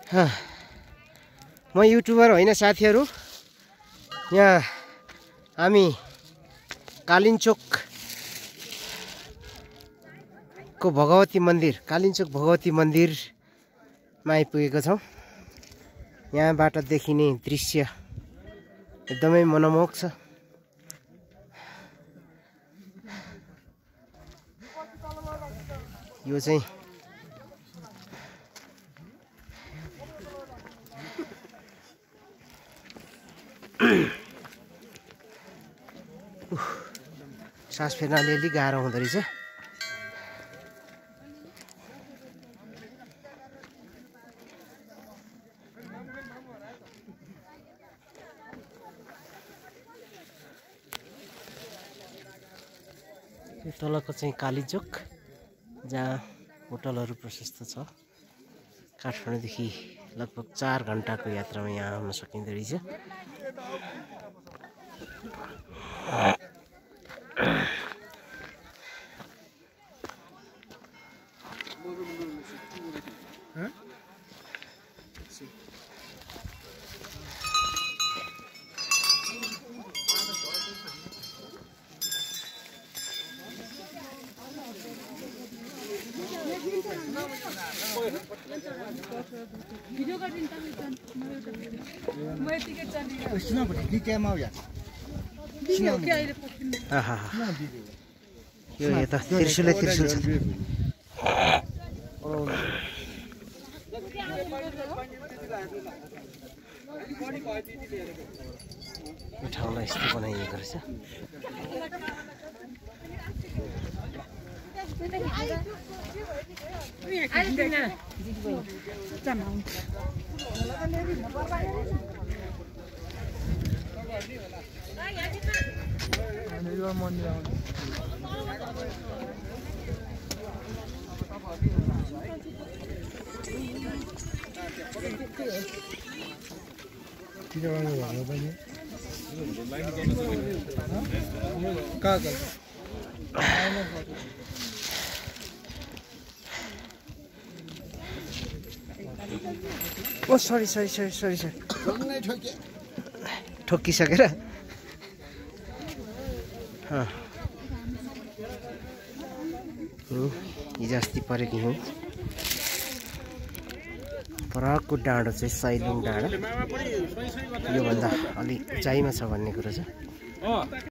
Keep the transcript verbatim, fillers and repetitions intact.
म युट्युबर होइन साथीहरू। यहाँ हामी कालिन्चोक को भगवती मन्दिर कालिन्चोक भगवती मन्दिरमा आइपुगेको छौँ। यहाँबाट देखिने दृश्य एकदमै मनमोहक छ। यो चाहिँ सास फेर्न अलिअलि गाह्रो हुँदो रहेछ। यो तलको चाहिँ कालीचोक जहाँ होटलहरू प्रशस्त छ। काठमाडौँदेखि लगभग चार घन्टाको यात्रामा यहाँ आउन सकिँदो रहेछ। भिडियो गरिदिनु म टिकट चाहियो सुना भने के के आउ या भिडियो के अहिले पक्किनु आहा यो यता त्रिशुलै त्रिशुल छ। यो ठाउँलाई यस्तो बनाइएको रहेछ। ओ sorry sorry sorry sorry sorry ठोकिसकेर हिजो अस्ति परेको हिउँ। परको डाँडो चाहिँ सैलुङ डाँडो, योभन्दा अलिक उचाइमा छ भन्ने कुरो छ।